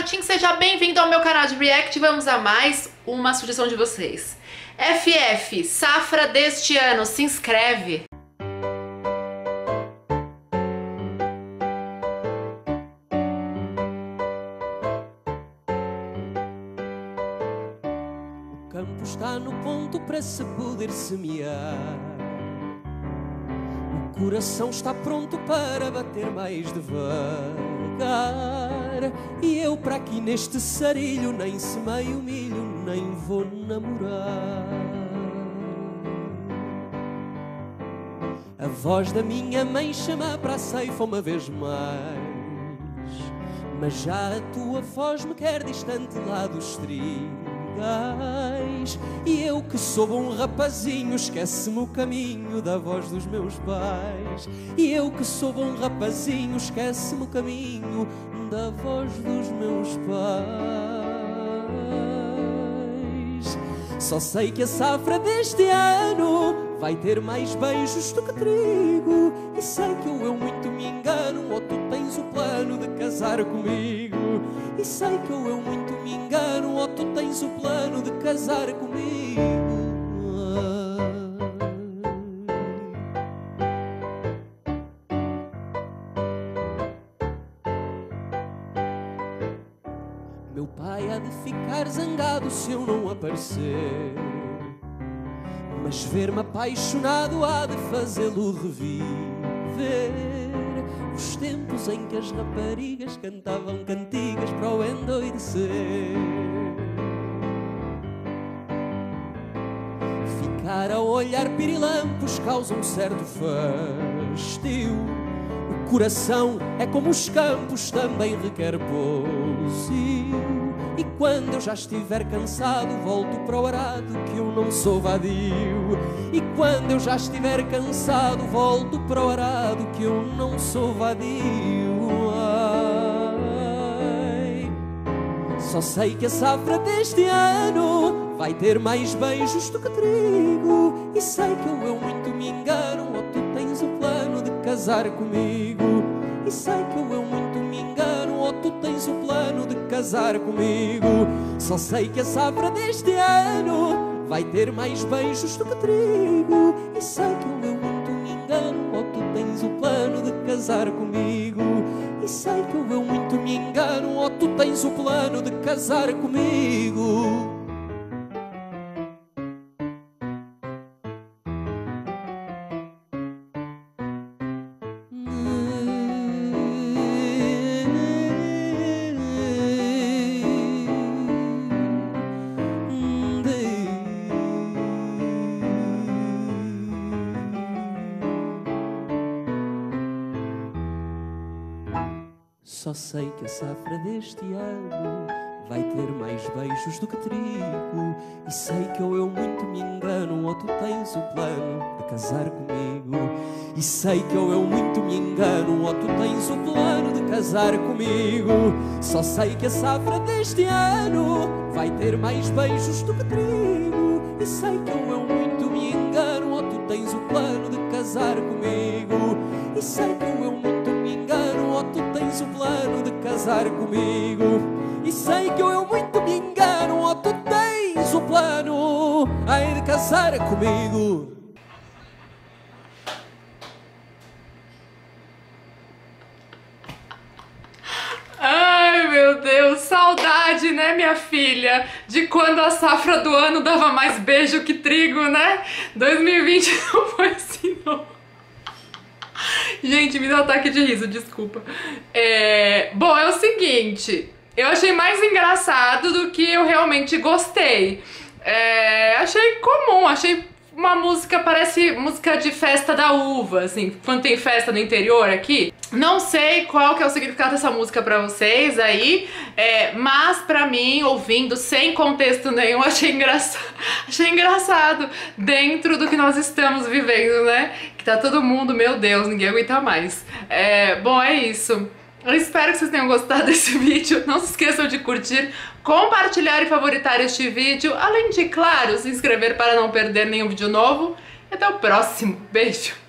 Martins, seja bem-vindo ao meu canal de React. Vamos a mais uma sugestão de vocês. FF, safra deste ano, se inscreve. O campo está no ponto para se poder semear. O coração está pronto para bater mais devagar. E eu para aqui neste sarilho nem semeio milho, nem vou namorar. A voz da minha mãe chama para a ceifa uma vez mais, mas já a tua voz me quer distante lá dos trigais. E eu que sou bom rapazinho, esquece-me o caminho da voz dos meus pais. E eu que sou bom rapazinho, esquece-me o caminho da voz dos meus pais. Só sei que a safra deste ano vai ter mais beijos do que trigo. E sei que eu muito me engano, ou tu tens o plano de casar comigo. E sei que eu muito me engano, ou tu tens o plano de casar comigo. Meu pai há de ficar zangado se eu não aparecer, mas ver-me apaixonado há de fazê-lo reviver os tempos em que as raparigas cantavam cantigas para o endoidecer. Ficar a olhar pirilampos causa um certo fastio. O coração é como os campos, também requer pousio. E quando eu já estiver cansado, volto para o arado, que eu não sou vadio. E quando eu já estiver cansado, volto para o arado, que eu não sou vadio. Ai. Só sei que a safra deste ano vai ter mais beijos do que trigo. E sei que eu muito me engano, ou tu tens o plano de casar comigo. E sei que eu muito me engano, ou tu tens o plano de casar comigo. Só sei que a safra deste ano vai ter mais beijos do que trigo. E sei que eu muito me engano, ou tu tens o plano de casar comigo. E sei que eu muito me engano, ou tu tens o plano de casar comigo. Só sei que a safra deste ano vai ter mais beijos do que trigo. E sei que eu muito me engano, ou tu tens o plano de casar comigo. E sei que eu muito me engano, ou tu tens o plano de casar comigo. Só sei que a safra deste ano vai ter mais beijos do que trigo. E sei que eu muito me engano, ou tu tens o plano de casar comigo. E sei que eu muito me engano, ou tu tens o plano de casar comigo. E sei que eu muito me engano, ou tu tens o plano de casar comigo. Ai, meu Deus, saudade, né, minha filha? De quando a safra do ano dava mais beijo que trigo, né? 2020 não foi assim, não. Gente, me deu um ataque de riso, desculpa. Bom, é o seguinte, eu achei mais engraçado do que eu realmente gostei. Achei comum, achei uma música, parece música de festa da uva, assim, quando tem festa no interior aqui. Não sei qual que é o significado dessa música pra vocês aí, mas pra mim, ouvindo, sem contexto nenhum, achei engraçado dentro do que nós estamos vivendo, né? Que tá todo mundo, meu Deus, ninguém aguenta mais. Bom, é isso. Eu espero que vocês tenham gostado desse vídeo. Não se esqueçam de curtir, compartilhar e favoritar este vídeo. Além de, claro, se inscrever para não perder nenhum vídeo novo. E até o próximo. Beijo!